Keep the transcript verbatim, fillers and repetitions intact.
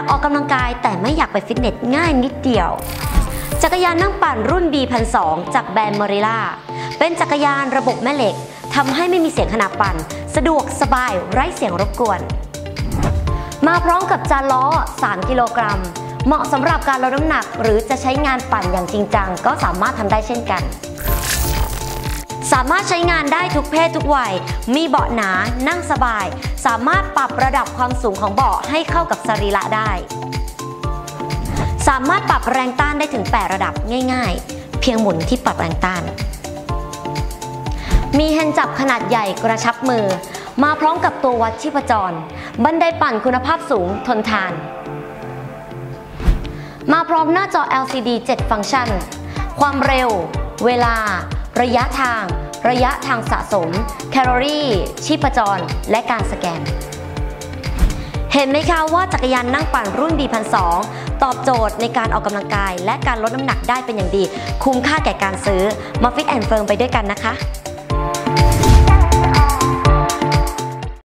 ออกกำลังกายแต่ไม่อยากไปฟิตเนสง่ายนิดเดียวจักรยานนั่งปั่นรุ่น บี หนึ่งพันสองร้อย จากแบรนด์มอริล่าเป็นจักรยานระบบแม่เหล็กทำให้ไม่มีเสียงขณะปั่นสะดวกสบายไร้เสียงรบกวนมาพร้อมกับจานล้อสามกิโลกรัมเหมาะสำหรับการลดน้ำหนักหรือจะใช้งานปั่นอย่างจริงจังก็สามารถทำได้เช่นกันสามารถใช้งานได้ทุกเพศทุกวัยมีเบาะหนานั่งสบายสามารถปรับระดับความสูงของเบาะให้เข้ากับสรีระได้สามารถปรับแรงต้านได้ถึงแปดระดับง่ายๆเพียงหมุนที่ปรับแรงต้านมีแฮนด์จับขนาดใหญ่กระชับมือมาพร้อมกับตัววัดชีพจรบันไดปั่นคุณภาพสูงทนทานมาพร้อมหน้าจอ แอล ซี ดี เจ็ด ฟังก์ชันความเร็วเวลาระยะทางระยะทางสะสมแคลอรี่ชีพจรและการสแกนเห็นไหมคะว่าจักรยานนั่งปั่นรุ่น บี หนึ่งพันสองร้อย ตอบโจทย์ในการออกกำลังกายและการลดน้ำหนักได้เป็นอย่างดีคุ้มค่าแก่การซื้อมาฟิตแอนด์เฟิร์มไปด้วยกันนะคะ